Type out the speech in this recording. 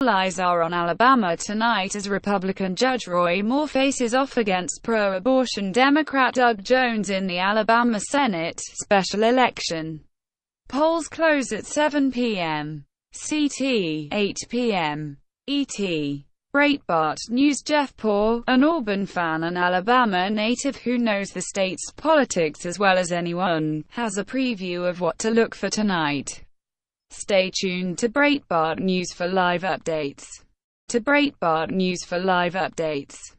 All eyes are on Alabama tonight as Republican Judge Roy Moore faces off against pro-abortion Democrat Doug Jones in the Alabama Senate special election. Polls close at 7 p.m. CT, 8 p.m. ET. Breitbart News Jeff Poor, an Auburn fan and Alabama native who knows the state's politics as well as anyone, has a preview of what to look for tonight. Stay tuned to Breitbart News for live updates.